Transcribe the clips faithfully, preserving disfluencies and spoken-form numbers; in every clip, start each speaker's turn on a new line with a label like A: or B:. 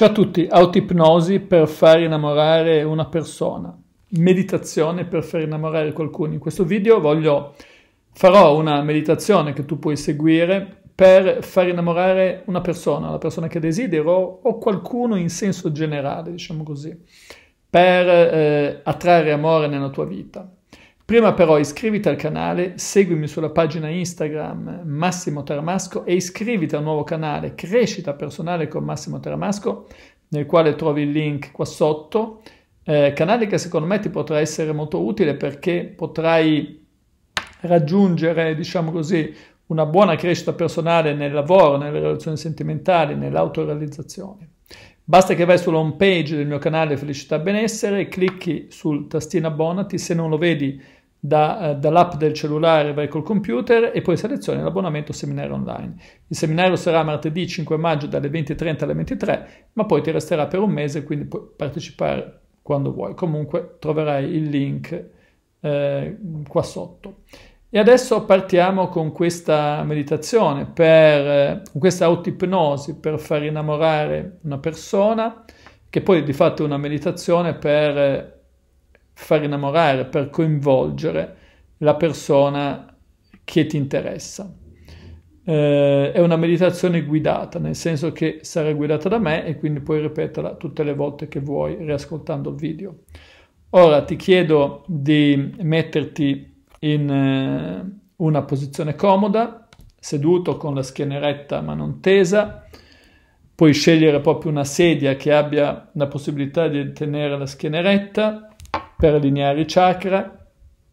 A: Ciao a tutti, autoipnosi per far innamorare una persona, meditazione per far innamorare qualcuno. In questo video voglio, farò una meditazione che tu puoi seguire per far innamorare una persona, la persona che desidero o qualcuno in senso generale, diciamo così, per eh, attrarre amore nella tua vita. Prima però iscriviti al canale, seguimi sulla pagina Instagram Massimo Teramasco e iscriviti al nuovo canale Crescita Personale con Massimo Teramasco, nel quale trovi il link qua sotto, eh, canale che secondo me ti potrà essere molto utile perché potrai raggiungere, diciamo così, una buona crescita personale nel lavoro, nelle relazioni sentimentali, nell'autorealizzazione. Basta che vai sulla home page del mio canale Felicità e Benessere, clicchi sul tastino abbonati, se non lo vedi da, dall'app del cellulare vai col computer e poi selezioni l'abbonamento seminario online. Il seminario sarà martedì cinque maggio dalle venti e trenta alle ventitré, ma poi ti resterà per un mese, quindi puoi partecipare quando vuoi. Comunque troverai il link eh, qua sotto. E adesso partiamo con questa meditazione, per, con questa autoipnosi per far innamorare una persona, che poi di fatto è una meditazione per far innamorare, per coinvolgere la persona che ti interessa. Eh, è una meditazione guidata, nel senso che sarà guidata da me e quindi puoi ripeterla tutte le volte che vuoi, riascoltando il video. Ora ti chiedo di metterti in eh, una posizione comoda, seduto con la schiena retta ma non tesa. Puoi scegliere proprio una sedia che abbia la possibilità di tenere la schiena retta per allineare i chakra,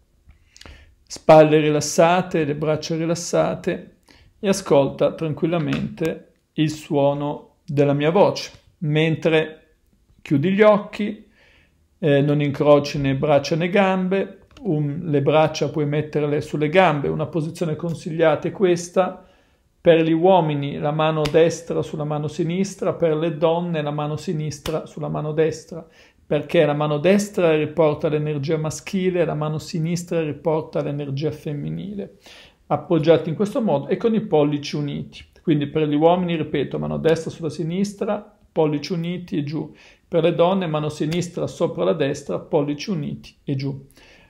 A: spalle rilassate, le braccia rilassate e ascolta tranquillamente il suono della mia voce. Mentre chiudi gli occhi, eh, non incroci né braccia né gambe. Um, le braccia puoi metterle sulle gambe, una posizione consigliata è questa. Per gli uomini la mano destra sulla mano sinistra, per le donne la mano sinistra sulla mano destra, perché la mano destra riporta l'energia maschile, la mano sinistra riporta l'energia femminile. Appoggiati in questo modo e con i pollici uniti. Quindi per gli uomini, ripeto, mano destra sulla sinistra, pollici uniti e giù. Per le donne, mano sinistra sopra la destra, pollici uniti e giù.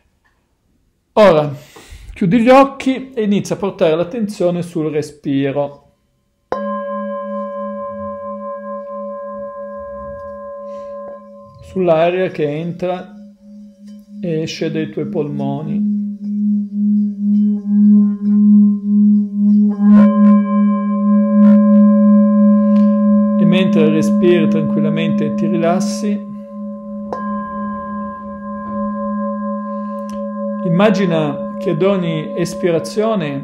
A: Ora, chiudi gli occhi e inizia a portare l'attenzione sul respiro. Sull'aria che entra e esce dai tuoi polmoni. E mentre respiri tranquillamente e ti rilassi, immagina che ad ogni espirazione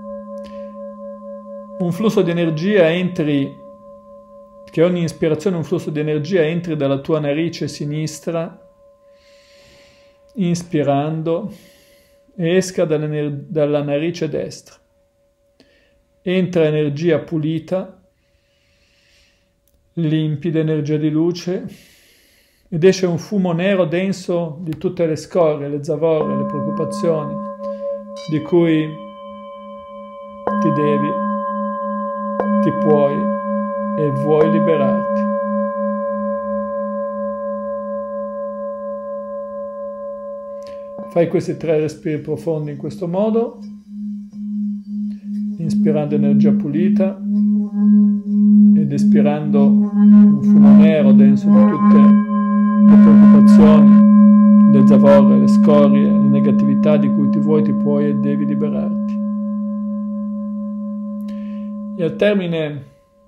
A: un flusso di energia entri, che ogni ispirazione un flusso di energia entri dalla tua narice sinistra, inspirando, e esca dalla narice destra. Entra energia pulita, limpida, energia di luce, ed esce un fumo nero denso di tutte le scorie, le zavorre, le preoccupazioni di cui ti devi, ti puoi e vuoi liberarti. Fai questi tre respiri profondi in questo modo, inspirando energia pulita ed espirando un fumo nero denso di tutte le preoccupazioni, le zavorre, le scorie, le negatività di cui ti vuoi, ti puoi e devi liberarti. E al termine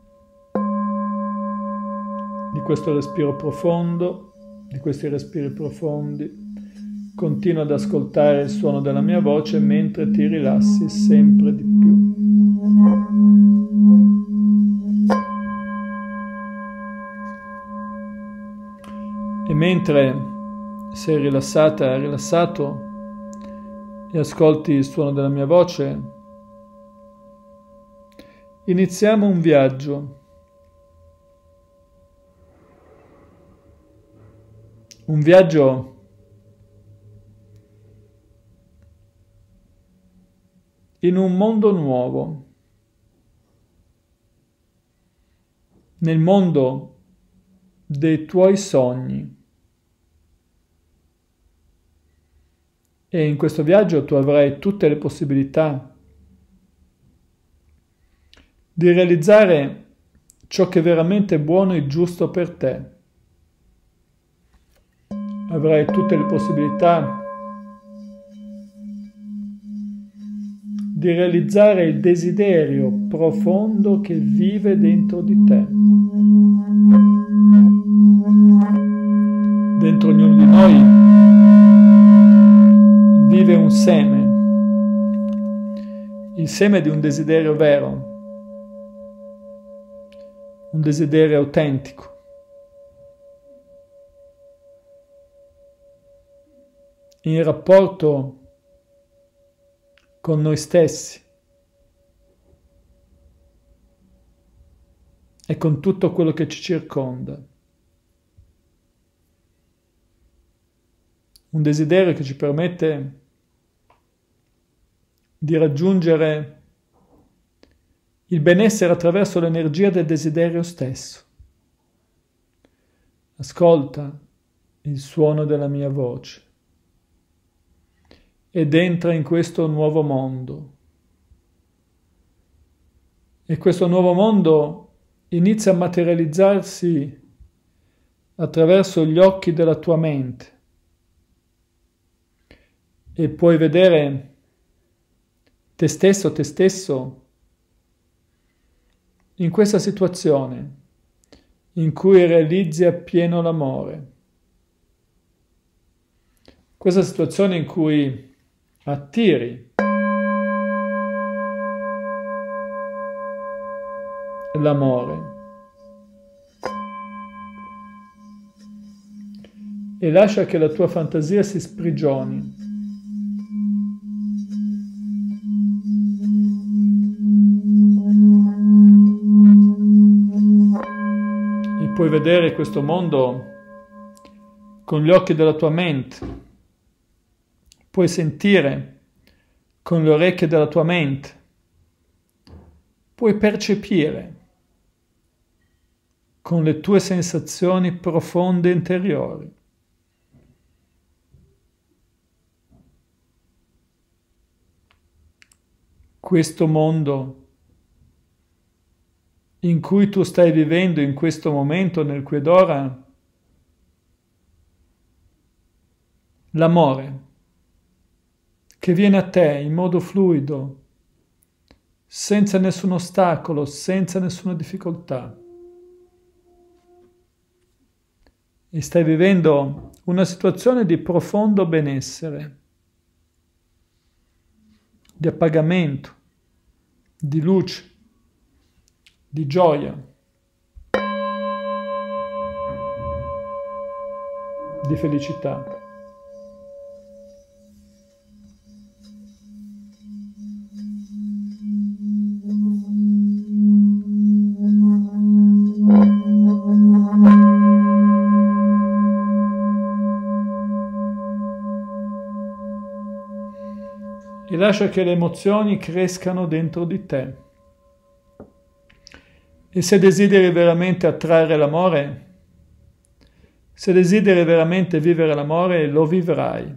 A: di questo respiro profondo, di questi respiri profondi, continua ad ascoltare il suono della mia voce mentre ti rilassi sempre di più. E mentre sei rilassata, rilassato e ascolti il suono della mia voce, iniziamo un viaggio. Un viaggio in un mondo nuovo, nel mondo dei tuoi sogni. E in questo viaggio tu avrai tutte le possibilità di realizzare ciò che è veramente buono e giusto per te. Avrai tutte le possibilità di realizzare il desiderio profondo che vive dentro di te. Dentro ognuno di noi vive un seme, il seme di un desiderio vero, un desiderio autentico. In rapporto con noi stessi e con tutto quello che ci circonda. Un desiderio che ci permette di raggiungere il benessere attraverso l'energia del desiderio stesso. Ascolta il suono della mia voce ed entra in questo nuovo mondo. E questo nuovo mondo inizia a materializzarsi attraverso gli occhi della tua mente e puoi vedere te stesso, te stesso in questa situazione in cui realizzi appieno l'amore. Questa situazione in cui attiri l'amore e lascia che la tua fantasia si sprigioni. E puoi vedere questo mondo con gli occhi della tua mente. Puoi sentire con le orecchie della tua mente, puoi percepire con le tue sensazioni profonde interiori. Questo mondo in cui tu stai vivendo in questo momento, nel qui ed ora, l'amore che viene a te in modo fluido, senza nessun ostacolo, senza nessuna difficoltà. E stai vivendo una situazione di profondo benessere, di appagamento, di luce, di gioia, di felicità. E lascia che le emozioni crescano dentro di te. E se desideri veramente attrarre l'amore, se desideri veramente vivere l'amore, lo vivrai.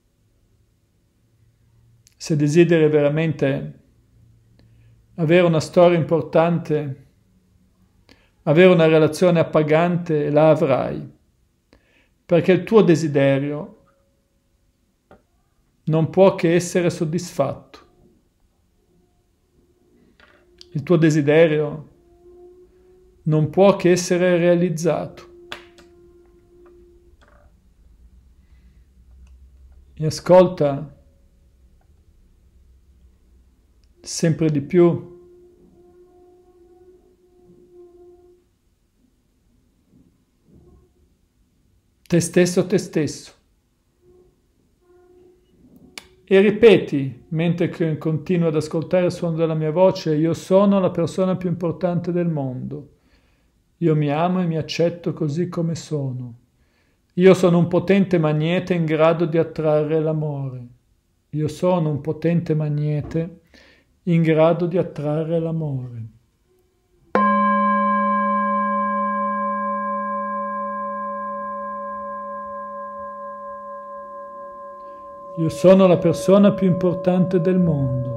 A: Se desideri veramente avere una storia importante, avere una relazione appagante, la avrai. Perché il tuo desiderio non può che essere soddisfatto. Il tuo desiderio non può che essere realizzato. E ascolta sempre di più te stesso, te stesso. E ripeti, mentre continui ad ascoltare il suono della mia voce, io sono la persona più importante del mondo. Io mi amo e mi accetto così come sono. Io sono un potente magnete in grado di attrarre l'amore. Io sono un potente magnete in grado di attrarre l'amore. Io sono la persona più importante del mondo.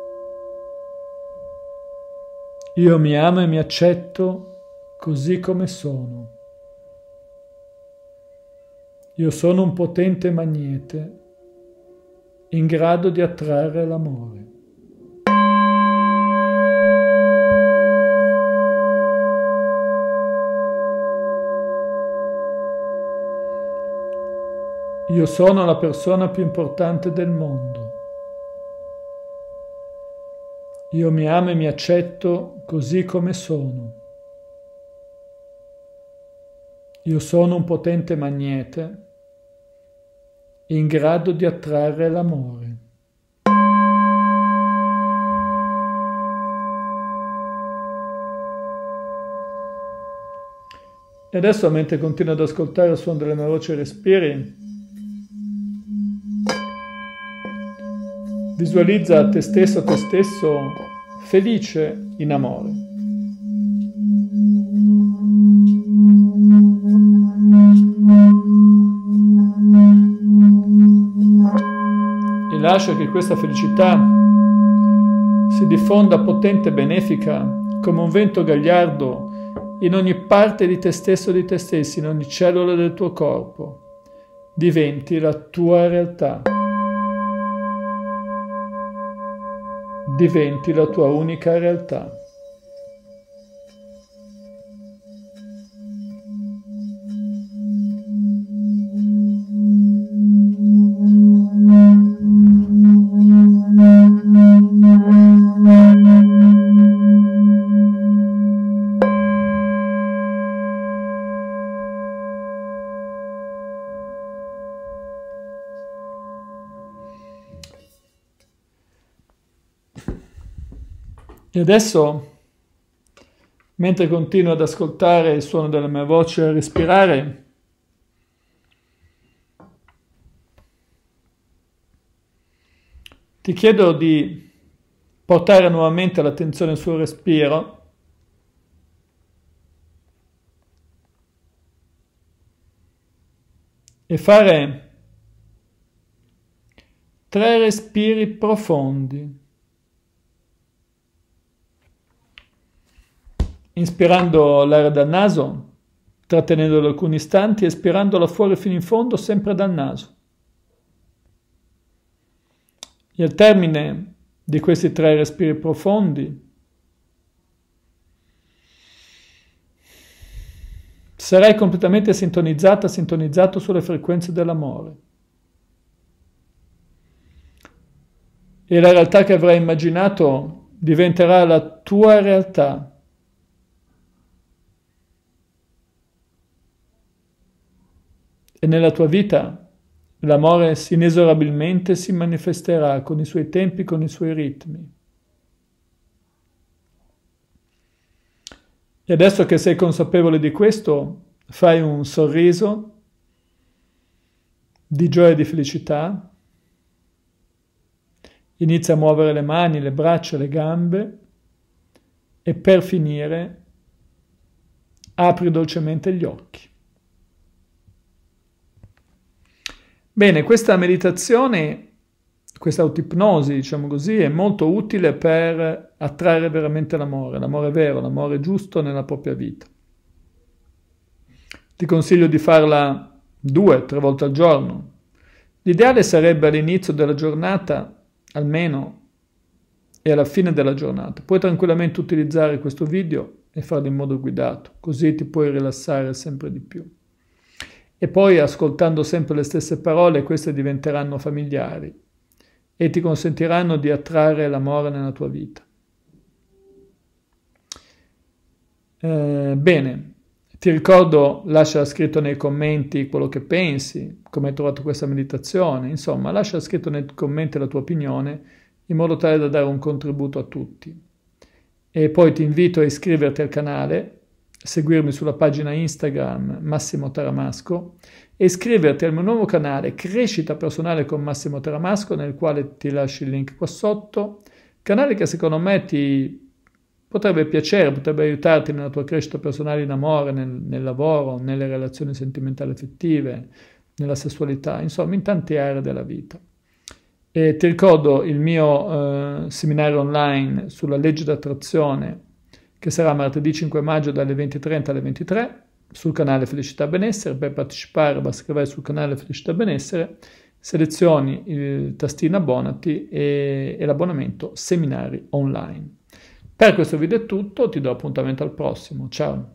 A: Io mi amo e mi accetto così come sono. Io sono un potente magnete in grado di attrarre l'amore. Io sono la persona più importante del mondo. Io mi amo e mi accetto così come sono. Io sono un potente magnete in grado di attrarre l'amore. E adesso, mentre continuo ad ascoltare il suono delle mie voci e respiri, visualizza te stesso, te stesso felice in amore. E lascia che questa felicità si diffonda potente e benefica come un vento gagliardo in ogni parte di te stesso e di te stessi, in ogni cellula del tuo corpo. Diventi la tua realtà. Diventi la tua unica realtà. E adesso, mentre continuo ad ascoltare il suono della mia voce e a respirare, ti chiedo di portare nuovamente l'attenzione sul respiro e fare tre respiri profondi. Inspirando l'aria dal naso, trattenendolo alcuni istanti, espirandolo fuori fino in fondo, sempre dal naso. E al termine di questi tre respiri profondi, sarai completamente sintonizzata, sintonizzato sulle frequenze dell'amore. E la realtà che avrai immaginato diventerà la tua realtà. E nella tua vita l'amore inesorabilmente si manifesterà con i suoi tempi, con i suoi ritmi. E adesso che sei consapevole di questo, fai un sorriso di gioia e di felicità, inizia a muovere le mani, le braccia, le gambe e per finire apri dolcemente gli occhi. Bene, questa meditazione, questa autoipnosi, diciamo così, è molto utile per attrarre veramente l'amore, l'amore vero, l'amore giusto nella propria vita. Ti consiglio di farla due, tre volte al giorno. L'ideale sarebbe all'inizio della giornata, almeno, e alla fine della giornata. Puoi tranquillamente utilizzare questo video e farlo in modo guidato, così ti puoi rilassare sempre di più. E poi, ascoltando sempre le stesse parole, queste diventeranno familiari e ti consentiranno di attrarre l'amore nella tua vita. Eh, bene, ti ricordo, lascia scritto nei commenti quello che pensi, come hai trovato questa meditazione, insomma, lascia scritto nei commenti la tua opinione in modo tale da dare un contributo a tutti. E poi ti invito a iscriverti al canale, seguirmi sulla pagina Instagram Massimo Taramasco e iscriverti al mio nuovo canale Crescita Personale con Massimo Taramasco, nel quale ti lascio il link qua sotto, canale che secondo me ti potrebbe piacere, potrebbe aiutarti nella tua crescita personale in amore, nel, nel lavoro, nelle relazioni sentimentali affettive, nella sessualità, insomma in tante aree della vita. E ti ricordo il mio eh, seminario online sulla legge d'attrazione che sarà martedì cinque maggio dalle venti e trenta alle ventitré sul canale Felicità Benessere. Per partecipare basta che vai sul canale Felicità Benessere, selezioni il tastino abbonati e, e l'abbonamento seminari online. Per questo video è tutto, ti do appuntamento al prossimo, ciao!